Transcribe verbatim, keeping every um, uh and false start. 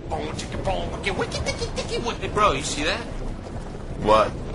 Boom, chicka, boom, wiki, wiki, wiki, wiki. Hey, bro, you see that? What?